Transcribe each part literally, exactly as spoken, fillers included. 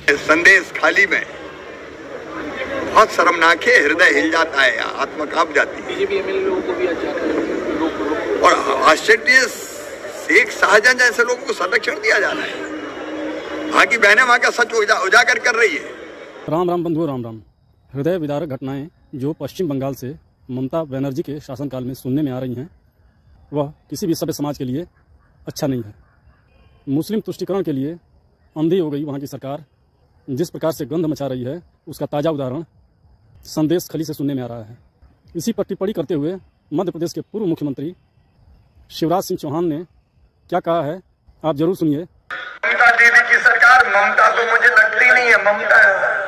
संदेश खाली में बहुत शर्मनाक है, हृदय हिल जाता है, आत्मा कांप जाती है। बीजेपी एमएलए लोगों को भी आज और आश्चर्य, शेख शाहजहां जैसे लोगों को संरक्षण दिया जा रहा है। वहाँ की बहनें वहाँ का सच उजा, उजागर कर रही है। राम राम बंधु, राम राम। हृदय विदारक घटनाएं जो पश्चिम बंगाल से ममता बनर्जी के शासनकाल में सुनने में आ रही हैं, वह किसी भी सभ्य समाज के लिए अच्छा नहीं है। मुस्लिम तुष्टिकरण के लिए अंधी हो गई वहाँ की सरकार जिस प्रकार से गंध मचा रही है, उसका ताज़ा उदाहरण संदेश खली से सुनने में आ रहा है। इसी पर टिप्पणी करते हुए मध्य प्रदेश के पूर्व मुख्यमंत्री शिवराज सिंह चौहान ने क्या कहा है, आप जरूर सुनिए। ममता दीदी की सरकार, ममता तो मुझे लगती नहीं है। ममता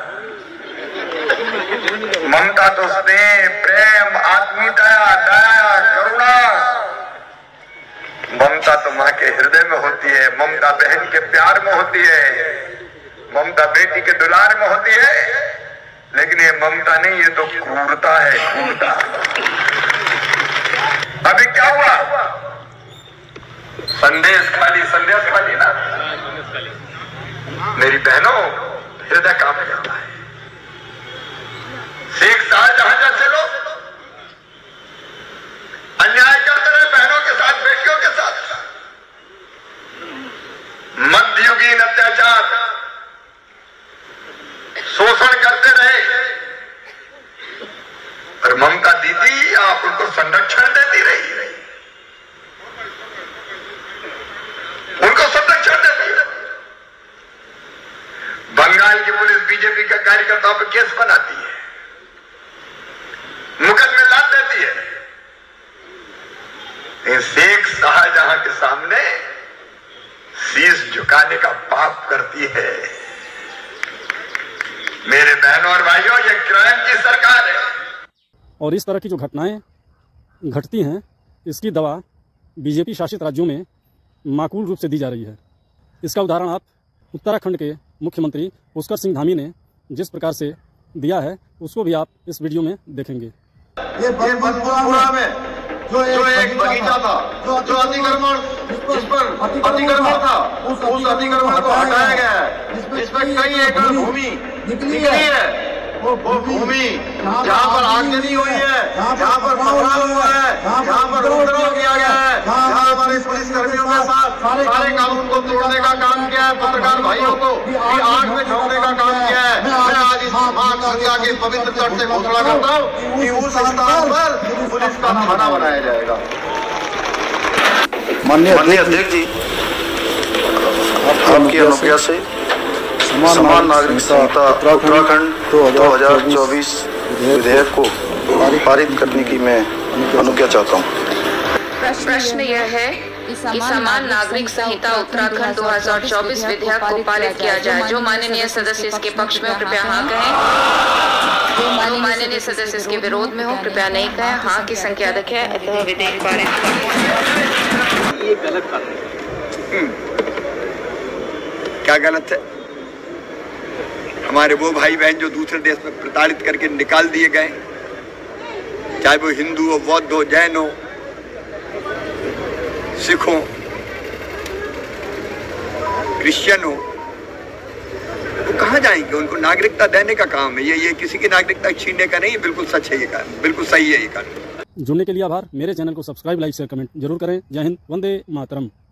ममता तो स्नेह, प्रेम, आत्मीयता, दया, करुणा, ममता तो माँ के हृदय में होती है। ममता बहन के प्यार में होती है, ममता बेटी के दुलार में होती है। लेकिन ये ममता नहीं, ये तो क्रूरता है, क्रूरता। अभी क्या हुआ? संदेश खाली, संदेश खाली ना मेरी बहनों, हृदय कांप जाता है। शेख शाहजहां जैसे लोग अन्याय करते रहे बहनों के साथ, बेटियों के साथ, मध्ययुगीन अत्याचार, शोषण करते रहे, और ममता दीदी आप उनको संरक्षण देती रही, उनको संरक्षण देती रही। बंगाल की पुलिस बीजेपी का कार्यकर्ताओं पर केस बनाती है, मुकदमे लाद देती है। शेख शाहजहां के सामने शीश झुकाने का पाप करती है। मेरे बहनों और भाइयों, ये क्राइम की सरकार है। और इस तरह की जो घटनाएं घटती हैं, इसकी दवा बीजेपी शासित राज्यों में माकूल रूप से दी जा रही है। इसका उदाहरण आप उत्तराखंड के मुख्यमंत्री पुष्कर सिंह धामी ने जिस प्रकार से दिया है, उसको भी आप इस वीडियो में देखेंगे। ये बंदपुरा में जो एक, जो एक बगीचा था, जो जो अतिक्रमण, जिस पर अतिक्रमण था, उस अतिक्रमण को हटाया गया है। इसमें कई एकड़ भूमि निकली है। वो भूमि जहाँ पर आगजनी हुई है, जहाँ पर पथराव हुआ है, जहाँ पर उपद्रव किया गया है, जहाँ हमारे पुलिस कर्मियों के साथ सारे कानून को तोड़ने का काम किया है, पत्रकार भाइयों को भी आग में झोंकने का काम किया है। मैं आज इस महान गंगा के पवित्र तट से घोषणा करता हूँ कि उस स्थान पर पुलिस का थाना बनाया जाएगा। माननीय अध्यक्ष जी, आपकी अनुज्ञा से समान नागरिक संहिता उत्तराखंड दो हजार चौबीस विधेयक को पारित करने की मैं अनुज्ञा चाहता हूँ। प्रश्न यह है कि समान नागरिक संहिता उत्तराखंड दो हजार चौबीस विधेयक को पारित किया जाए। जो माननीय सदस्य इसके पक्ष में हो कृपया हाँ कहें, जो माननीय सदस्य इसके विरोध में हो कृपया नहीं कहें। हाँ की संख्या देखें, अतः विधेयक पारित। ये गलत बात है। क्या गलत है? हमारे वो भाई बहन जो दूसरे देश में प्रताड़ित करके निकाल दिए गए, चाहे वो हिंदू हो, बौद्ध हो, जैन हो, सिख हो, क्रिश्चियन हो, वो कहाँ जाएंगे? उनको नागरिकता देने का काम है। ये ये किसी की नागरिकता छीनने का नहीं है। बिल्कुल सच है ये कारण, बिल्कुल सही है ये कारण। जुड़ने के लिए आभार। मेरे चैनल को सब्सक्राइब, लाइक, शेयर, कमेंट जरूर करें। जय हिंद, वंदे मातरम।